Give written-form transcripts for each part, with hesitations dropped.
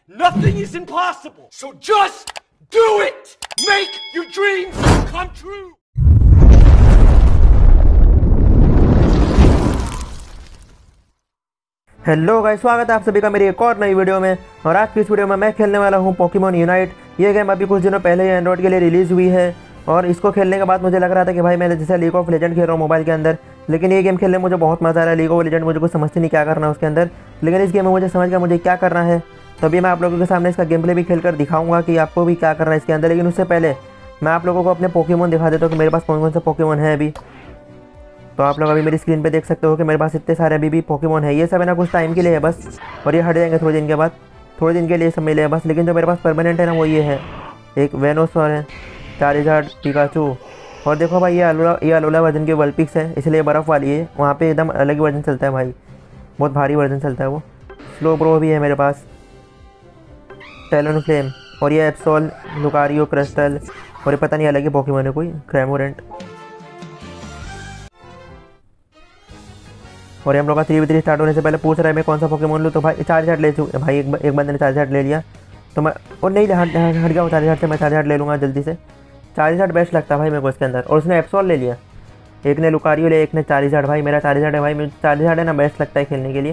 Nothing is impossible. So just do it. Make your dreams come true. Hello guys, स्वागत है आप सभी का मेरी एक और नई वीडियो में। और आज की इस वीडियो में मैं खेलने वाला हूं पोकेमॉन यूनाइट। ये गेम अभी कुछ दिनों पहले ही एंड्रॉइड के लिए रिलीज़ हुई है और इसको खेलने के बाद मुझे लग रहा था कि भाई मैं जैसे लीग ऑफ लेजेंड खेल रहा हूँ मोबाइल के अंदर, लेकिन ये गेम खेलने में मुझे बहुत मज़ा आ रहा है। लीग ऑफ लेजेंड मुझे कुछ समझते नहीं क्या करना है उसके अंदर, लेकिन इस गेम में मुझे समझ गया मुझे क्या करना है। तभी मैं आप लोगों के सामने इसका गेम प्ले भी खेल कर दिखाऊंगा कि आपको भी क्या करना है इसके अंदर। लेकिन उससे पहले मैं आप लोगों को अपने पोकेमॉन दिखा देता हूँ कि मेरे पास कौन कौन से पोकेमॉन है अभी। तो आप लोग अभी मेरी स्क्रीन पे देख सकते हो कि मेरे पास इतने सारे अभी भी पोकेमॉन है। ये सब है ना कुछ टाइम के लिए है बस, और ये हट जाएंगे थोड़े दिन के बाद। थोड़े दिन के लिए सब मिले हैं बस, लेकिन जो मेरे पास परमानेंट है ना वो ये है, एक वेनोसॉर है, चार्जर, पिकाचू। और देखो भाई ये अलोला वर्जन की वल्पिक्स है, इसलिए बर्फ़ वाली है। वहाँ पे एकदम अलग ही वर्जन चलता है भाई, बहुत भारी वर्जन चलता है वो। स्लो ब्रो भी है मेरे पास, टैलोनफ्लेम, और ये एप्सोल, लुकारियो, क्रिस्टल, और ये पता नहीं अलग ही पोकेमॉन है कोई, क्रेमोरेंट। और हम लोग का 3v3 स्टार्ट होने से पहले पूछ रहा है मैं कौन सा पोकेमॉन लूँ। तो भाई चार्जर ले चुके भाई, एक बंदे ने चार्जर ले लिया तो मैं, और नहीं हट गया वो चार्जर से। मैं चार्जर ले लूँगा जल्दी से, चार्जर बेस्ट लगता है भाई मेरे को इसके अंदर। और उसने एप्सोल ले लिया, एक ने लुकारियो ले, एक ने चार्जर। भाई मेरा चार्जर है भाई, मेरा चार्जर है ना बेस्ट लगता है खेलने के लिए।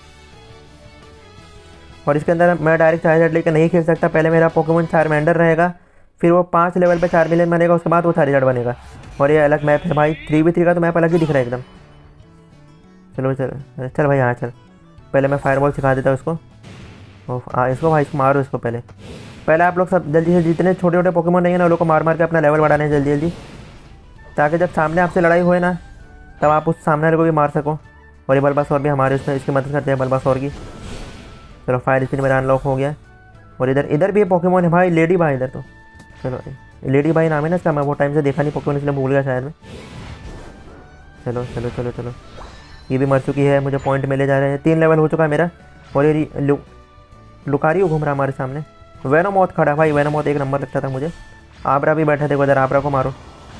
और इसके अंदर मैं डायरेक्ट चार्जर लेकर नहीं खेल सकता, पहले मेरा पोकेमॉन चारमेंडर रहेगा, फिर वो 5 लेवल पे 4 मिलियन बनेगा, उसके बाद वो चार्जर बनेगा। और ये अलग मैप है भाई, 3v3 का तो मैप अलग ही दिख रहा है एकदम। चलो चल भाई, हाँ चल। पहले मैं फायरबॉल सिखा देता हूँ इसको। इसको भाई इसको मारो इसको। पहले आप लोग सब जल्दी से जितने छोटे छोटे पोकेमॉन नहीं है ना, उन लोग को मार मार के अपना लेवल बढ़ाने जल्दी जल्दी, ताकि जब सामने आपसे लड़ाई होए ना तब आप उस सामने वाले को भी मार सको। और ये बल्बासौर भी हमारे उसमें इसकी मदद करते हैं, बल्बासौर की। चलो फायर स्पिन मेरा अनलॉक हो गया। और इधर भी पोकेमॉन है भाई, लेडी भाई इधर। तो चलो लेडी भाई नाम है ना इसका, मैं वो टाइम से देखा नहीं पोकेमॉन इसलिए भूल गया शायद में। चलो चलो चलो चलो, ये भी मर चुकी है, मुझे पॉइंट मिले जा रहे हैं। 3 लेवल हो चुका है मेरा। और ये लुकारियो घूम रहा हमारे सामने। वेनोमॉथ खड़ा भाई, वेनोमॉथ एक नंबर लगता था मुझे। आबरा भी बैठा, देखो इधर आबरा को मारो।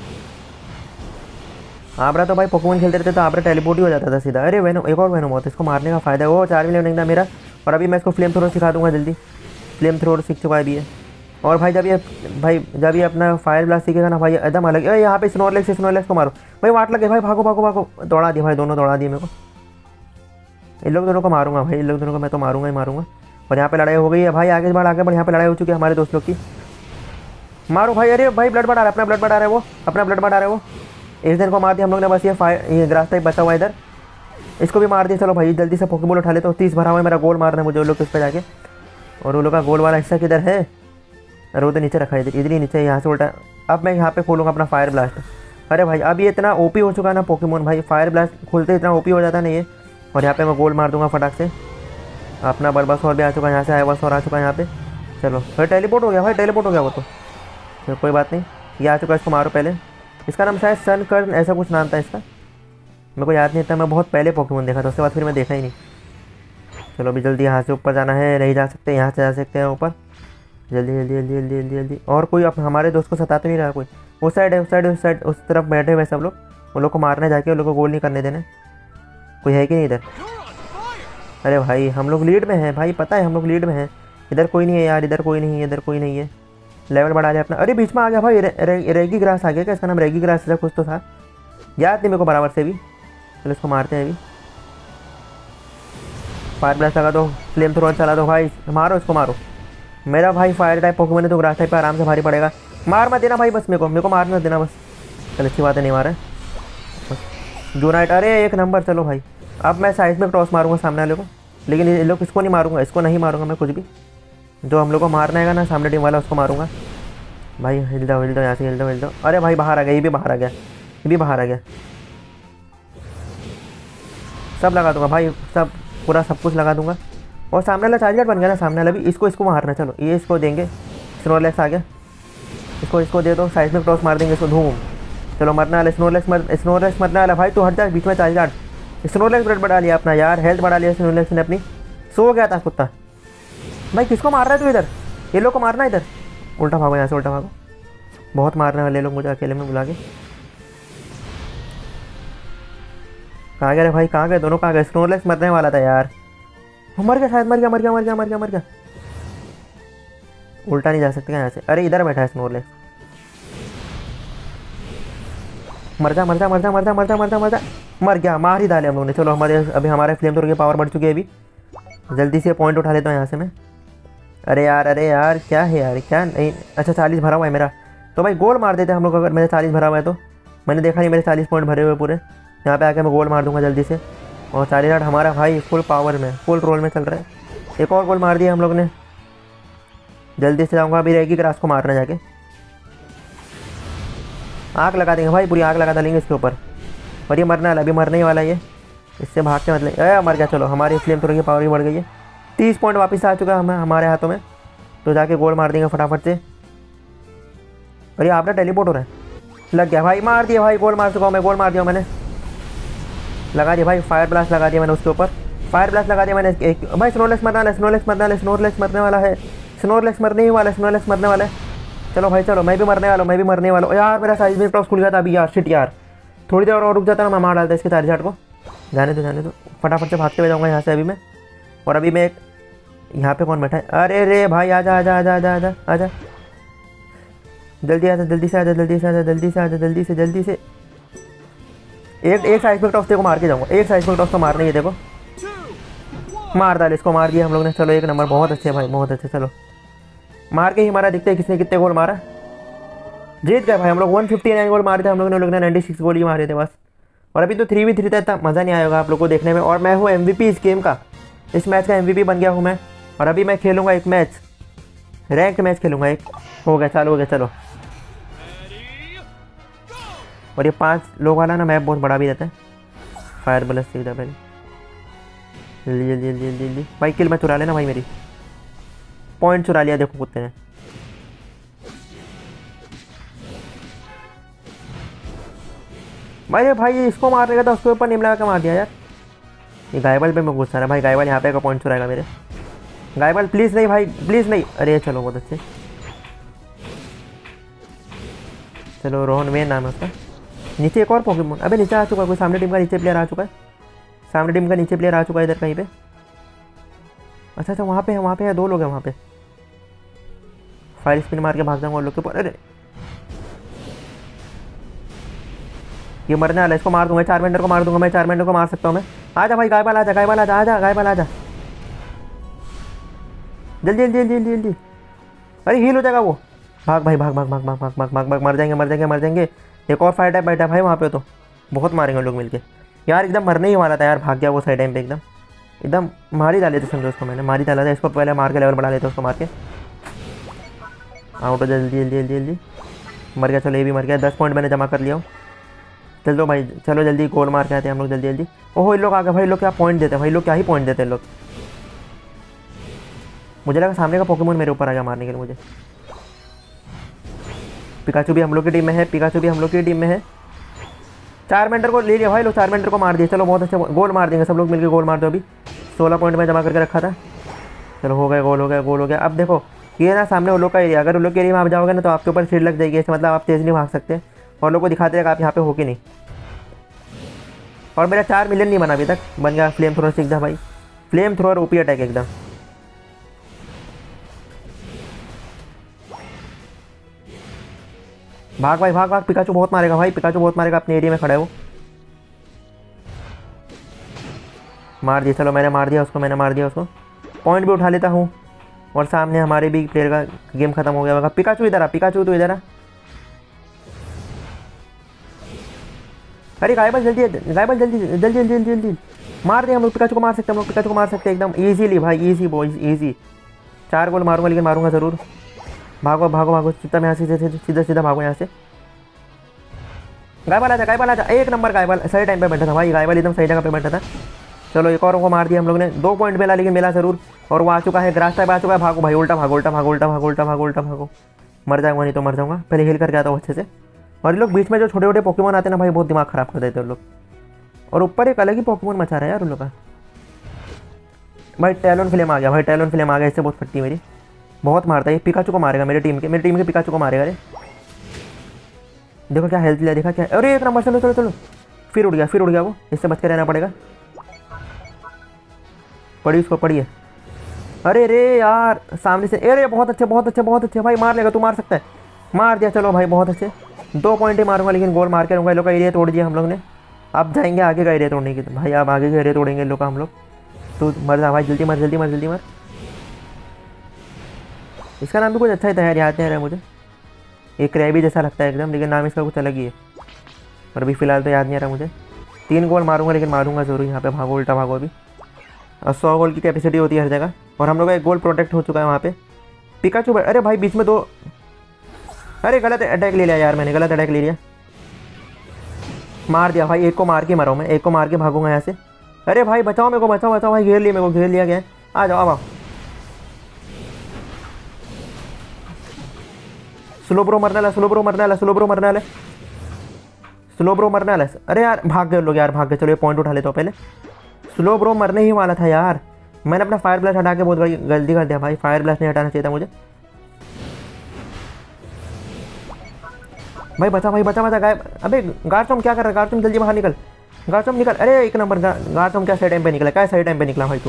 आबरा तो भाई पोकेमॉन खेलते रहते तो आबरा टेलीपोर्ट ही हो जाता था सीधा। अरे एक और वेनोमॉथ, इसको मारने का फ़ायदा है। वो 4 मिलियन नहीं था मेरा। और अभी मैं इसको फ्लेम थ्रोर सिखा दूंगा जल्दी। फ्लेम थ्रोर सीख चुका है अभी है। और भाई जब ये अपना फायर ब्लास्ट सीखेगा ना भाई एकदम अलग। यहाँ पे स्नोरलेक्स को मारो भाई, वाट लगे भाई, भागो भागो भागो। दौड़ा दिया भाई, दोनों दौड़ा दिए मेरे को। इन लोग दोनों को मारूंगा भाई, इन लोग दोनों को मैं तो मारूंगा ही मारूंगा। और यहाँ पे लड़ाई हो गई है भाई, आगे बढ़ यहाँ पे लड़ाई हो चुकी है हमारे दोस्त लोग की। मारो भाई, अरे भाई ब्लड बढ़ा रहा है, अपना ब्लड बढ़ा रहा है वो, अपना ब्लड बढ़ा रहा है वो। इस दिन को मार दिया हम लोग ने बस। ये ग्रास टाइप बचा हुआ है इधर, इसको भी मार दिया। चलो भाई जल्दी से पोकेबॉल उठा ले। तो 30 भरा हुआ है मेरा, गोल मारना है मुझे वो लोग इस पर जाके। और वो लोग का गोल वाला हिस्सा किधर है? अरे वो तो नीचे रखा है, इधर ही नीचे, यहाँ से उल्टा। अब मैं यहाँ पे खोलूँगा अपना फायर ब्लास्ट। अरे भाई अब ये इतना ओपी हो चुका है ना पोकेमॉन भाई, फायर ब्लास्ट खोलते इतना ओपी हो जाता नहीं है। और यहाँ पे मैं गोल मार दूंगा फटाक से। अपना बल्बासौर भी आ चुका है, यहाँ से आइवासौर आ चुका है यहाँ पे। चलो भाई टेलीपोर्ट हो गया भाई, टेलीपोर्ट हो गया वो तो कोई बात नहीं। ये आ चुका है, इसको मारो पहले। इसका नाम शायद सन कर्न ऐसा कुछ नाम था इसका, मेरे को याद नहीं था। मैं बहुत पहले पोकेमॉन देखा था, उसके बाद फिर मैं देखा ही नहीं। चलो अभी जल्दी यहाँ से ऊपर जाना है, नहीं जा सकते, यहाँ से जा सकते हैं ऊपर। जल्दी जल्दी जल्दी जल्दी जल्दी जल्दी। और कोई हमारे दोस्त को सता तो नहीं रहा कोई? उस साइड है, उस साइड उस तरफ बैठे हुए सब लोग। उन लोग को मारने जाके उन लोग को गोल नहीं करने देने। कोई है कि नहीं इधर? अरे भाई हम लोग लीड में हैं भाई, पता है हम लोग लीड में हैं। इधर कोई नहीं है यार, इधर कोई नहीं है, इधर कोई नहीं है। लेवल बढ़ा लिया अपना। अरे बीच में आ गया भाई, रेगी ग्रास आ गया क्या? इसका नाम रेगी ग्रास ऐसा कुछ तो था, याद नहीं मेरे को बराबर से भी। चलो इसको मारते हैं अभी। फायर ब्लास्ट लगा दो, फ्लेम थ्रोअर चला दो भाई, मारो इसको मारो। मेरा भाई फायर टाइप पोकेमॉन है तो ग्रास टाइप पे आराम से भारी पड़ेगा। मार मत देना भाई बस, मेरे को मार मत देना बस। चल अच्छी बात है, नहीं मारा बस। जूनाइट, अरे एक नंबर। चलो भाई अब मैं साइज में टॉस मारूंगा सामने वाले को, लेकिन ये लोग इसको नहीं मारूंगा, इसको नहीं मारूंगा मैं कुछ भी। जो हम लोग को मारना है ना सामने टीम वाला, उसको मारूंगा भाई। हिल जाओ यहाँ से, हिल जाओ। अरे भाई बाहर आ गया, ये भी बाहर आ गया, ये भी बाहर आ गया। सब लगा दूंगा भाई, सब पूरा सब कुछ लगा दूंगा। और सामने वाला चार्जर बन गया ना सामने वाला भी, इसको मारना। चलो ये इसको देंगे, स्नोरलेक्स आ गया, इसको दे दो, साइज में क्रॉस मार देंगे इसको, धूम। चलो मरने वाला स्नोरलेक्स मरने वाला भाई। तो हट जा बीच में चार्जर। स्नोरलेक्स ब्लड बढ़ा लिया अपना यार, हेल्थ बढ़ा लिया स्नोरलेक्स ने अपनी। सो गया था कुत्ता भाई। किसको मार रहा है तू इधर? ये लोग को मारना है इधर। उल्टा भागो यहाँ से, उल्टा भागो। बहुत मारने वाले लोग मुझे अकेले में बुला के। कहाँ गए भाई, कहाँ गए दोनों, कहाँ गए? स्नोरलेक्स मरने वाला था यार, मर गया शायद, मर गया। उल्टा नहीं जा सकते क्या यहाँ से? अरे इधर बैठा है स्नोरलेक्स। मर जा मर जा मर जा मर जा मर जा मर जा मर जा। मर गया, मार ही डाले हम लोगों ने। चलो हमारे अभी हमारे फ्लेम थ्रोर की पावर बढ़ चुकी है अभी। जल्दी से पॉइंट उठा लेता हूँ यहाँ से मैं। अरे यार क्या है यार, क्या नहीं। अच्छा 40 भरा हुआ है मेरा, तो भाई गोल मार देते हम लोग। अगर मेरे 40 भरा हुआ है तो मैंने देखा नहीं मेरे 40 पॉइंट भरे हुए पूरे। यहाँ पे आके मैं गोल मार दूंगा जल्दी से। और 40 हमारा भाई फुल पावर में, फुल रोल में चल रहा है। एक और गोल मार दिया हम लोग ने। जल्दी से जाऊँगा अभी रेगी क्रास को मारना जाके। आग लगा देंगे भाई, पूरी आग लगा डालेंगे इसके ऊपर। और ये मरने वाला, अभी मरने ही वाला है ये। इससे भाग के मतलब मर गया। चलो हमारी फ्लेम थ्रोर की पावर भी बढ़ गई है। 30 पॉइंट वापस आ चुका है हमारे हाथों में। तो जाके गोल मार देंगे फटाफट से। और ये आपने टेलीपोर्ट हो रहा है, लग गया भाई, मार दिया भाई। गोल मार चुका हूँ मैं, गोल मार दिया मैंने। लगा दिया भाई, फायर ब्लास्ट लगा दिया मैंने उसके ऊपर। फायर ब्लास्ट लगा दिया मैंने एक। भाई स्नोरलेक्स मरने वाला है, स्नोरलेक्स मरने वाला है, स्नोरलेक्स मरने वाला है, स्नोरलेक्स मरने ही वाला है, स्नोरलेक्स मरने वाला है। चलो भाई चलो, मैं भी मरने वाला हूँ, मैं भी मरने वाला हूँ। यार मेरा साइज में क्रॉस खुल गया था अभी यार, शिट यार। थोड़ी देर और रुक जाता ना, मैं मार डालता इसके 40 को। जाने दो फटाफट से भागते हुए जाऊँगा यहाँ से अभी मैं। और अभी मैं एक यहाँ पे कौन बैठा है? अरे रे भाई आजा आजा आजा आजा आजा आजा, जल्दी आजा, जल्दी से आजा, जल्दी से आजा, जल्दी से आजा, जल्दी से। एक साइज में टॉस को मार के जाऊँगा, एक साइज में टॉस को मारने ही। देखो मार डाल इसको, मार दिया हम लोग ने। चलो 1 नंबर, बहुत अच्छे भाई, बहुत अच्छे। चलो मार के ही हमारा दिखते है किसने कितने गोल मारा। जीत गए भाई हम लोग। 159 गोल मारे थे हम लोग ने 96 गोल ही मारे थे बस। और अभी तो 3v3 था, इतना मज़ा नहीं आएगा आप लोग को देखने में। और मैं हूँ MVP इस गेम का, इस मैच का MVP बन गया हूँ मैं। और अभी मैं खेलूँगा एक मैच, रैंक मैच खेलूँगा एक। हो गया, चालू हो गया। चलो और ये 5 लोग वाला ना मैप बहुत बड़ा भी रहता है। फायर ब्लास्ट सीधा पहले, जल्दी जल्दी जल्दी जल्दी जल्दी भाई। किल मैं चुरा लेना भाई, मेरी पॉइंट चुरा लिया देखो कुत्ते ने। भाई इसको मारने का था, उसके ऊपर निम लगा के मार दिया यार। ये गायबल पे मैं गुस्सा रहा भाई। गायबल यहाँ पे का पॉइंट चुराएगा मेरे। गायबल प्लीज़ नहीं भाई, प्लीज़ नहीं। अरे चलो बहुत अच्छे। चलो रोहन मेन नाम है उसका। नीचे एक और पोकेमोन, अबे नीचे आ चुका है कोई, सामने टीम का नीचे प्लेयर आ चुका है। सामने टीम का नीचे प्लेयर आ चुका है इधर कहीं पे। अच्छा वहाँ पे है, वहाँ पे है, 2 लोग हैं वहाँ पे। फायर स्पिन मार के भाग जाऊँगा उन लोग के ऊपर। अरे ये मरने वाला है, इसको मार दूंगा। 4 मेंढर को मार दूंगा मैं, 4 मेंढर को मार सकता हूँ मैं। आजा भाई गायबल आजा, गायबल आजा, आजा गायबल आजा, जल्दी जल्दी जल्दी जल्दी जल्दी। अरे हील हो जाएगा वो। भाग भाई भाग भाग भाग भाग भाग भाग भाग भाग, मर जाएंगे मर जाएंगे मर जाएंगे। एक और फायर टाइप बैठा है भाई वहाँ पे, तो बहुत मारेंगे लोग मिलके यार। एकदम मरने ही वाला था यार, भाग गया वो सही टाइम पे। एकदम एकदम मार ही डाले थे समझो उसको, मैंने मार ही डाला था इसको। पहले मार के लेवल बढ़ा लेते उसको, मार के आउट। जल्दी जल्दी जल्दी जल्दी, मर गया। चलो ये भी मर गया। 10 पॉइंट मैंने जमा कर लिया हूँ। चलो भाई चलो जल्दी गोल मार के आते हैं हम लोग जल्दी जल्दी। ओहो इन लोग आ गए भाई, लोग क्या पॉइंट देते हैं भाई, लोग क्या ही पॉइंट देते हैं लोग। मुझे लगा सामने का पोकेमोन मेरे ऊपर आ गया मारने के लिए मुझे। पिकाचू भी हम लोग की टीम में है, पिकाचू भी हम लोग की टीम में है। 4 मेंढर को ले लिया भाई लोग, 4 मेंढर को मार दिया। चलो बहुत अच्छा, गोल मार देंगे सब लोग मिलकर। गोल मार दो अभी। 16 पॉइंट में जमा करके रखा था। चलो हो गया, गोल हो गया, गोल हो गया। अब देखो ये ना सामने उन लोग का एरिया, अगर उन लोग के एरिया में आप जाओगे ना तो आपके ऊपर शील्ड लग जाएगी। इससे मतलब आप तेज़ नहीं भाग सकते और लोग को दिखाते रहेगा आप यहाँ पे हो कि नहीं। और मेरा 4 मिलियन नहीं बना अभी तक, बन गया फ्लेम थ्रोअर सीखा भाई। फ्लेम थ्रोअर ओपी अटैक एकदम। भाग भाई भाग भाग, पिकाचू बहुत मारेगा भाई, पिकाचू बहुत मारेगा। अपने एरिया में खड़ा है वो। मार दिया, चलो मैंने मार दिया उसको, मैंने मार दिया उसको। पॉइंट भी उठा लेता हूँ। और सामने हमारे भी प्लेयर का गेम खत्म हो गया होगा। पिकाचू इधर आ, पिकाचू तो इधर आ। अरे गायबल जल्दी, गायबल जल्दी जल्दी जल्दी जल्दी जल्दी मार दे। हम लोग पिकाचू को मार सकते हैं, हम लोग पिकाचू को मार सकते हैं एकदम ईजीली भाई। Easy boys easy. 4 गोल मारूंगा, लेकिन मारूंगा ज़रूर। भागो भागो भागो, सीधा मैं यहाँ से सीधा सीधा भागो यहाँ से। गायबल आजा, गायबल आजा। 1 नंबर गायबल, सही टाइम पे बैठा था भाई। गायबल एकदम सही जगह पे बैठा था। चलो एक और को मार दिया हम लोग ने। 2 पॉइंट मिला, लेकिन मिला ज़रूर। और वो आ चुका है, ग्रास टाइप आ चुका है। भागो भाई, उल्टा भागो, उल्टा भागो, उल्टा भागो, उल्टा भागो, उल्टा भागो। मर जाऊंगा नहीं तो मर जाऊंगा। पहले हिल करके आता हूँ अच्छे से। और ये लोग बीच में जो छोटे छोटे पोकेमोन आते हैं ना भाई, बहुत दिमाग खराब कर देते हैं लोग। और ऊपर एक अलग ही पोकेमोन मचा रहा है यार उन लोग का। भाई टैलोन फ्लेम आ गया भाई, टैलोन फ्लेम आ गया। इससे बहुत फटती मेरी, बहुत मारता है। पिकाचू को मारेगा मेरी टीम के पिकाचू को मारेगा। अरे देखो क्या हेल्थ लिया, देखा क्या। अरे 1 नंबर। चलो चलो चलो, फिर उड़ गया वो। इससे बच के रहना पड़ेगा। पड़ी उसको, पड़ी है। अरे रे यार सामने से, अरे बहुत अच्छे बहुत अच्छे बहुत अच्छे भाई, मार लेगा तू, मार सकता है, मार दिया, चलो भाई बहुत अच्छे, 2 पॉइंट ही मारूंगा लेकिन गोल मार के रहूँगा। इन लोग का एरिया तोड़ दिया हम लोग ने, अब जाएंगे आगे का एरिया तोड़ने की, भाई अब आगे का एरिया तोड़ेंगे इन लोग का हम लोग। तो मर जा भाई, जल्दी मर जल्दी मर जल्दी मर। इसका नाम भी कुछ अच्छा ही था यार, याद नहीं आ रहा है मुझे, एक क्रैबी जैसा लगता है एकदम, लेकिन नाम इसका कुछ अलग ही है, और अभी फ़िलहाल तो याद नहीं आ रहा मुझे। 3 गोल मारूंगा लेकिन मारूंगा ज़रूर। यहाँ पे भागो, उल्टा भागो अभी। और 100 गोल की कैपेसिटी होती है हर जगह, और हम लोग का 1 गोल प्रोटेक्ट हो चुका है वहाँ पे। पिकाचू, अरे भाई बीच में 2, अरे गलत अटैक ले लिया यार मैंने, गलत अटैक ले लिया, मार दिया भाई। एक को मार के मरा हूँ मैं, एक को मार के भागूंगा यहाँ से। अरे भाई बचाओ मेरे को, बचाओ बचाओ भाई, घेर लिया मेरे को, घेर लिया गया है, आ जाओ अब। स्लो ब्रो मरने वाला, स्लो ब्रो मरने वाला, स्लो ब्रो मरने वाला, स्लो ब्रो मरने वाला। अरे यार भाग गए लोग यार, भाग गए। चलो ये पॉइंट उठा लेता हूँ पहले। स्लो ब्रो मरने ही वाला था यार, मैंने अपना फायर ब्लास्ट हटा के बहुत बड़ी गलती कर दिया भाई, फायर ब्लास्ट नहीं हटाना चाहिए था मुझे। भाई बचा भाई, बचा बचा, गायब। अबे गार्चोम क्या कर रहा है, गार्चोम जल्दी बाहर निकल, गार्चोम निकल। अरे एक नंबर गार्चोम, क्या सही टाइम पे निकला, क्या सही टाइम पे निकला भाई तू।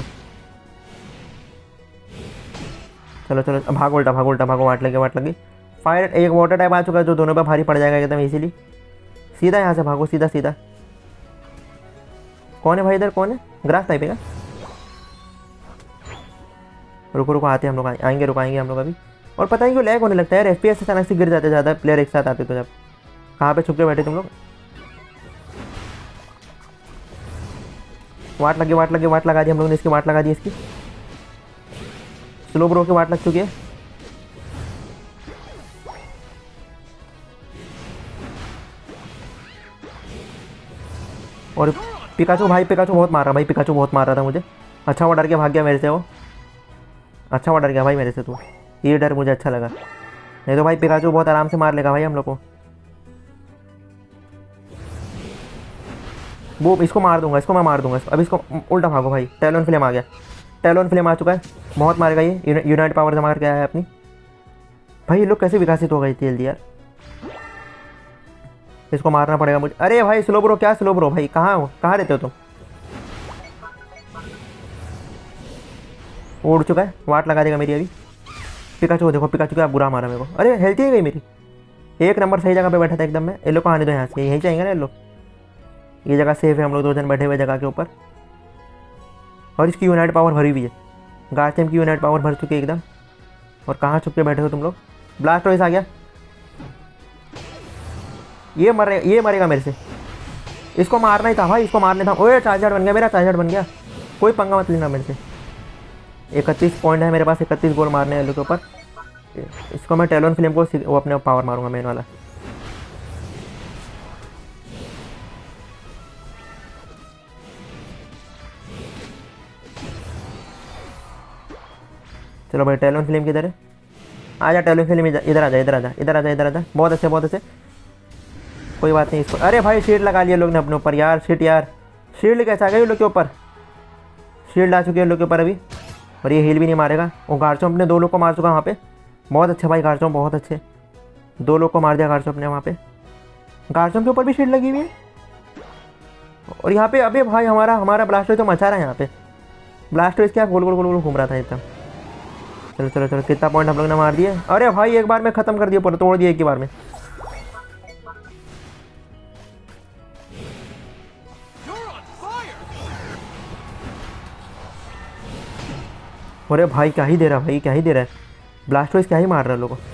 चलो चलो भागो, उल्टा भागो, उल्टा भागो, वाट लगी वाट लगी। फायर एक वाटर टाइप आ चुका है जो दोनों पे भारी पड़ जाएगा एकदम इजीली। सीधा यहाँ से भागो, सीधा सीधा। कौन है भाई इधर, कौन है, ग्रास टाइप है क्या? रुको रुको, आते हैं हम लोग, आएंगे, रुकाएंगे हम लोग अभी। और पता नहीं क्यों लैग होने लगता है यार, FPS अचानक से गिर जाते ज़्यादा प्लेयर एक साथ आते तो। जब कहाँ पे छुप के बैठे तुम लोग? वाट लगी वाट लगी, वाट लगा दी हम लोगों ने इसकी, वाट लगा दी इसकी। स्लो ब्रो की वाट लग चुकी है। और पिकाचू भाई, पिकाचू बहुत मार रहा भाई, पिकाचू बहुत मार रहा था मुझे। अच्छा वो डर के भाग गया मेरे से, वो अच्छा वो डर गया भाई मेरे से, तू ये डर मुझे अच्छा लगा, नहीं तो भाई पिकाचू बहुत आराम से मार लेगा भाई हम लोग को। वो इसको मार दूंगा, इसको मैं मार दूंगा। अब इसको उल्टा भागो भाई, टैलोन फ्लेम आ गया, टैलोन फ्लेम आ चुका है, बहुत मारेगा ये, यूनाइट पावर से मार के आया है अपनी। भाई ये लोग कैसे विकसित हो गई जल्दी यार, इसको मारना पड़ेगा मुझे। अरे भाई स्लो ब्रो, क्या स्लो ब्रो भाई, कहाँ हो, कहाँ रहते हो तुम? उड़ चुका है, वाट लगा देगा मेरी अभी। पिकाचू देखो, पिकाचू क्या बुरा मारा मेरे को। अरे हेल्थ ही गई मेरी, एक नंबर सही जगह पे बैठा था एकदम मैं। ये लोग को आने दो यहाँ से, यहीं चाहिए ना ये लोग, ये जगह सेफ है, हम लोग 2 जन बैठे हुए जगह के ऊपर। और इसकी यूनाइट पावर भरी हुई है, गार्चेम की यूनाइट पावर भर चुकी है एकदम। और कहाँ छुप के बैठे हो तुम लोग? ब्लास्ट वॉइस आ गया, ये मरेगा मेरे से, इसको मारना ही था भाई, इसको मारने था। ओए चार्जर बन गया मेरा, चार्जर बन गया, कोई पंगा मत लेना मेरे से। 31 पॉइंट है मेरे पास, 31 गोल मारने हैं लोग के ऊपर। इसको मैं टैलोन फ्लेम को वो अपने पावर मारूंगा मेन वाला। चलो भाई टैलोन फ्लेम किधर है, आजा टैलोन फ्लेम, इधर आ जा, इधर आ जा, इधर आ जा, इधर आ जा। बहुत अच्छे बहुत अच्छे, कोई बात नहीं इसको। अरे भाई शील्ड लगा लिया लोग ने अपने ऊपर यार, शिट यार, शील्ड कैसे आ गई लोग के ऊपर, शील्ड आ चुकी है लोग के ऊपर अभी। और ये हील भी नहीं मारेगा। वो गार्चों अपने 2 लोग को मार चुका वहाँ पे, बहुत अच्छे भाई गार्चों, बहुत अच्छे, 2 लोग को मार दिया गार्चों अपने वहाँ पे। गार्चों के ऊपर भी शील्ड लगी हुई है। और यहाँ पे अबे भाई हमारा ब्लास्टो तो मचा रहा है यहाँ पे, ब्लास्टो इसके यहाँ गोल गोल गोल गोल घूम रहा था एकदम। चलो चलो चलो, कितना पॉइंट हम लोग ने मार दिए। अरे भाई एक बार में ख़त्म कर दिया पूरा, तोड़ दिया एक ही बार में। अरे भाई क्या ही दे रहा है भाई, क्या ही दे रहा है, ब्लास्टोइस क्या ही मार रहा है लोगों को।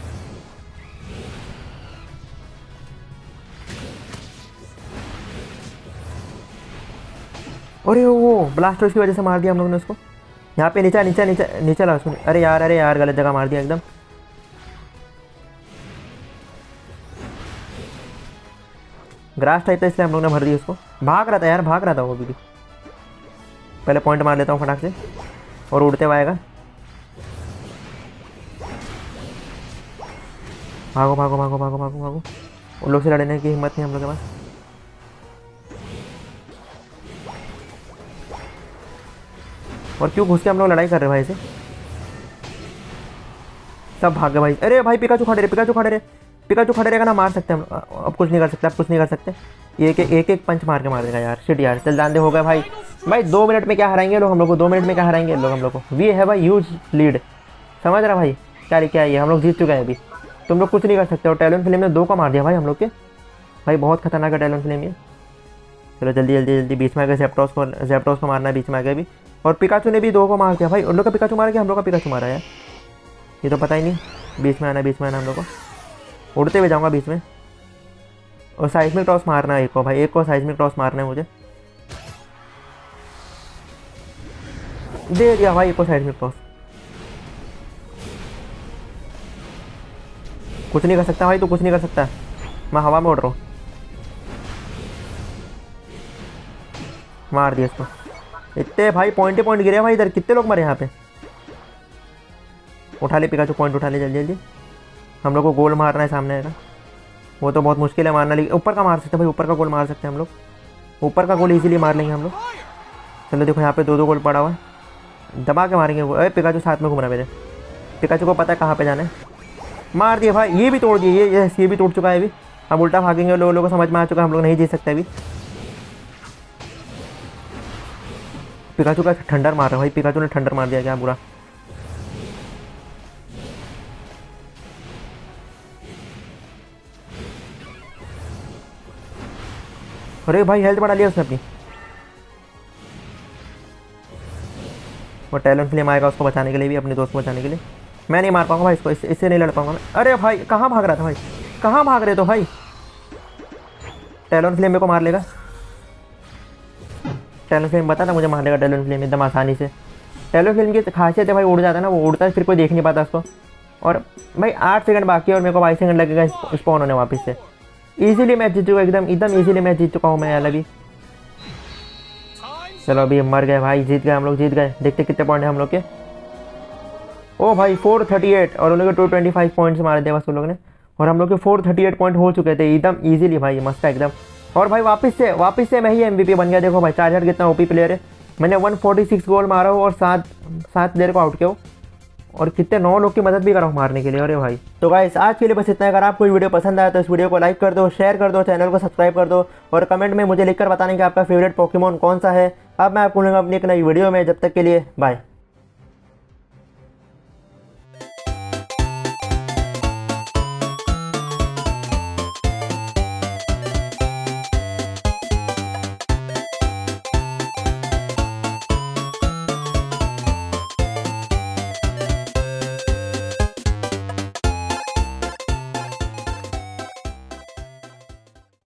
अरे वो ब्लास्टोइस की वजह से मार दिया हम लोगों ने उसको। यहाँ पे नीचे नीचे नीचे नीचे ला सुन। अरे यार गलत जगह मार दिया एकदम। ग्रास टाइप था इसलिए हम लोग ने भर दिया उसको। भाग रहा था यार, भाग रहा था वो भी। पहले पॉइंट मार लेता हूँ फटाक से, और उड़ते हुए आएगा। भागो भागो भागो भागो भागो भागो, उन लोग से लड़ने की हिम्मत नहीं हम लोग के पास। और क्यों घुस के हम लोग लड़ाई कर रहे भाई से, सब भाग गए भाई। अरे भाई पिकाचू खड़े रहे, पिकाचू खड़े रहे, पिकाचू खड़े रहेगा ना, मार सकते हैं हम। अब कुछ नहीं कर सकते, अब कुछ नहीं कर सकते। एक पंच मार के मार देगा यार। शिट यार, चल जान दे, हो गया भाई। भाई 2 मिनट में क्या हराएंगे लोग हम लोग को, 2 मिनट में क्या हराएंगे लोग हम लोग को। वी है भाई ह्यूज लीड, समझ रहा भाई क्या है ये, हम लोग जीत चुके हैं अभी, तुम लोग कुछ नहीं कर सकते। और टैलेंटफ्लेम ने 2 को मार दिया भाई हम लोग के। भाई बहुत खतरनाक है टैलेंटफ्लेम ये। चलो जल्दी जल्दी जल्दी, बीच में आ गए ज़ेप्टोस को मारना है, बीच में आ गए भी। और पिकाचू ने भी 2 को मार दिया भाई। उन लोग का पिकाचू मारा गया, हम लोग का पिकाचू मारा यार, ये तो पता ही नहीं। बीच में आना हम लोग को, उड़ते हुए जाऊँगा बीच में। और साइज़ टॉस मारना है एक को भाई, एक को साइज़ टॉस मारना है मुझे। दे दिया भाई एक को साइज़ टॉस। कुछ नहीं कर सकता भाई, तू कुछ नहीं कर सकता, मैं हवा में उड़ रहा हूँ। मार दिया इसको। इतने भाई पॉइंट गिरे भाई इधर, कितने लोग मरे यहाँ पे। उठा ले पिकाचू, पॉइंट उठा ले जल्दी जल्दी। हम लोग को गोल मारना है सामने का, वो तो बहुत मुश्किल है मारना, लेकिन ऊपर का मार सकते हैं भाई, ऊपर का गोल मार सकते हैं हम लोग, ऊपर का गोल इजीली मार लेंगे हम लोग। चलो देखो यहाँ पे 2 गोल पड़ा हुआ है, दबा के मारेंगे। अरे पिकाचू साथ में घूम रहा है मेरे, पिकाचू को पता है कहाँ पे जाना है। मार दिया भाई, ये भी तोड़ दिए, ये भी टूट चुका है अभी। हम उल्टा भागेंगे, लोगों को समझ में आ चुका है हम लोग नहीं जीत सकते अभी। पिकाचू का ठंडर मार रहा है भाई, पिकाचू ने ठंडर मार दिया, क्या बुरा। अरे भाई हेल्थ बढ़ा लिया उसने अपनी। वो टैलेंटफ्लेम आएगा उसको बचाने के लिए भी, अपने दोस्त को बचाने के लिए। मैं नहीं मार पाऊंगा भाई इसको, इससे नहीं लड़ पाऊंगा मैं। अरे भाई कहाँ भाग रहा था भाई, कहाँ भाग रहे तो भाई। टैलेंटफ्लेम मेरे को मार लेगा, टैलेंटफ्लेम बता था मुझे मार लेगा टैलेंटफ्लेम एकदम आसानी से। टैलेंटफ्लेम की खासियत है भाई, उड़ जाता है ना वो, उड़ता है फिर कोई देख नहीं पाता उसको। और भाई 8 सेकंड बाकी है और मेरे को 22 सेकंड लगेगा स्पॉन होने वापस से। इजीली मैच जीत चुका, एकदम इजीली मैच जीत चुका हूँ मैं यार अभी। चलो अभी मर गए भाई, जीत गए हम लोग, जीत गए। देखते कितने पॉइंट है हम लोग के। ओ भाई 438, और उन लोग के 225 पॉइंट्स मारे थे बस उन लोग ने, और हम लोग के 438 पॉइंट हो चुके थे एकदम इजीली भाई, मस्त है एकदम। और भाई वापस से मैं ही MVP बन गया। देखो भाई चार्जर कितना ओपी प्लेयर है, मैंने 146 गोल मारा हूँ और 7 प्लेयर को आउट किया हूँ, और कितने 9 लोग की मदद भी करा हूँ मारने के लिए। अरे भाई तो गाइस आज के लिए बस इतना है। अगर आपको वीडियो पसंद आया तो इस वीडियो को लाइक कर दो, शेयर कर दो, चैनल को सब्सक्राइब कर दो, और कमेंट में मुझे लिखकर बताने कि आपका फेवरेट पोकेमॉन कौन सा है। अब मैं आपको मिलूंगा अपनी एक नई वीडियो में, जब तक के लिए बाय।